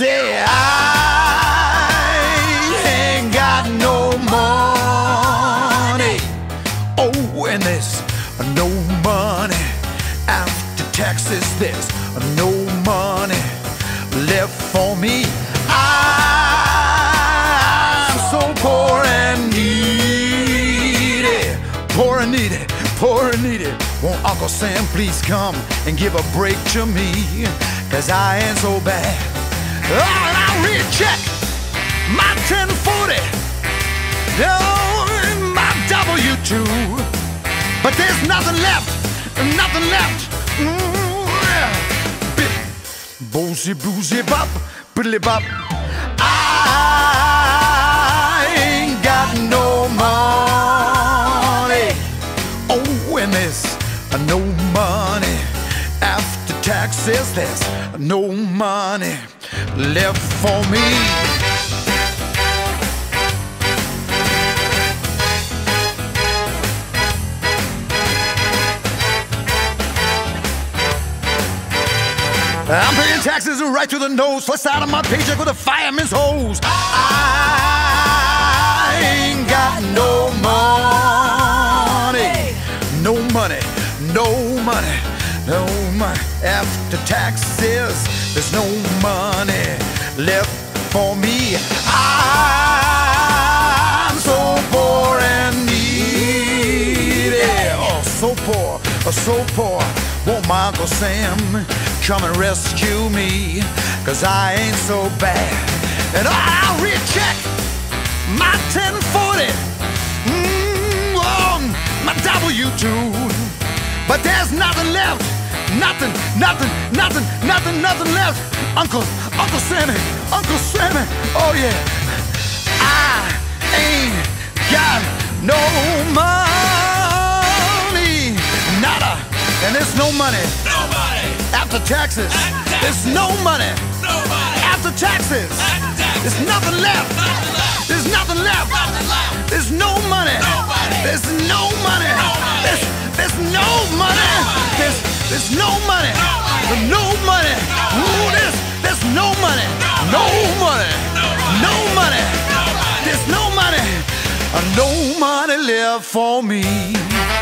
say I ain't got no money. Oh, and there's no money after taxes. There's no money left for me. I'm so poor and needy, poor and needy, poor and needy. Won't Uncle Sam please come and give a break to me? 'Cause I ain't so bad. Oh, and I recheck my 1040, oh, my W2, but there's nothing left, nothing left. Boozy, boozy, bop, biddly bop. I ain't got no money. Oh, and there's no money after taxes. There's no money left for me. I'm paying taxes right through the nose, flushed out of my paycheck with a fireman's hose. I ain't got no money, no money, no money, no money. After taxes, there's no money left for me. I'm so poor and needy, oh, so poor, oh, so poor. Won't my Uncle Sam come and rescue me? 'Cause I ain't so bad. And I'll recheck my 1040, on my W2, but there's nothing left, nothing, nothing, nothing, nothing, nothing left. Uncle Sammy, Uncle Sammy, oh yeah. I ain't got no money, nada. And there's no money. Nobody. After taxes. There's no money. Nobody. After taxes. There's nothing left. There's nothing left. There's no money. There's no money. There's no money. There's no money. No money. Ooh, there's no money. No money. No money. There's no money. No money left for me.